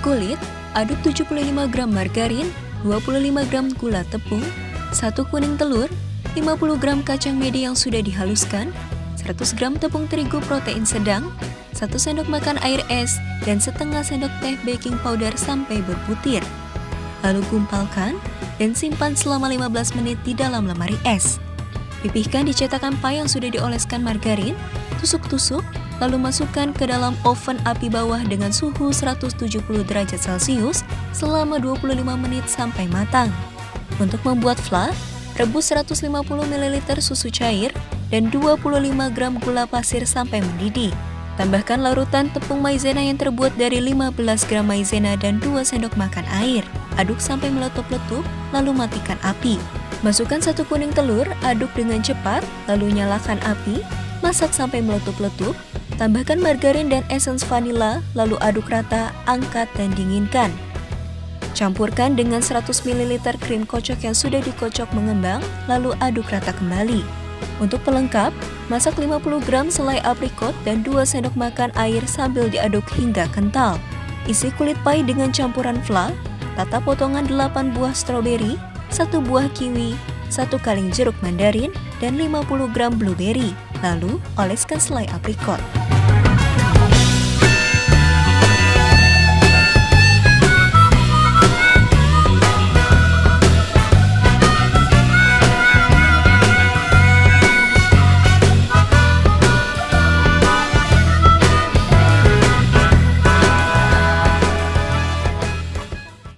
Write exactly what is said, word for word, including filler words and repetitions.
kulit, aduk tujuh puluh lima gram margarin, dua puluh lima gram gula tepung, satu kuning telur, lima puluh gram kacang mede yang sudah dihaluskan, seratus gram tepung terigu protein sedang, satu sendok makan air es, dan setengah sendok teh baking powder sampai berbutir. Lalu gumpalkan dan simpan selama lima belas menit di dalam lemari es. Pipihkan di cetakan pie yang sudah dioleskan margarin, tusuk-tusuk, lalu masukkan ke dalam oven api bawah dengan suhu seratus tujuh puluh derajat Celcius selama dua puluh lima menit sampai matang. Untuk membuat fla, rebus seratus lima puluh mililiter susu cair dan dua puluh lima gram gula pasir sampai mendidih. Tambahkan larutan tepung maizena yang terbuat dari lima belas gram maizena dan dua sendok makan air. Aduk sampai meletup-letup, lalu matikan api. Masukkan satu kuning telur, aduk dengan cepat, lalu nyalakan api, masak sampai meletup-letup. Tambahkan margarin dan esens vanila, lalu aduk rata, angkat dan dinginkan. Campurkan dengan seratus mililiter krim kocok yang sudah dikocok mengembang, lalu aduk rata kembali. Untuk pelengkap, masak lima puluh gram selai aprikot dan dua sendok makan air sambil diaduk hingga kental. Isi kulit pie dengan campuran fla, tata potongan delapan buah stroberi, satu buah kiwi, satu kaleng jeruk mandarin, dan lima puluh gram blueberry. Lalu, oleskan selai aprikot.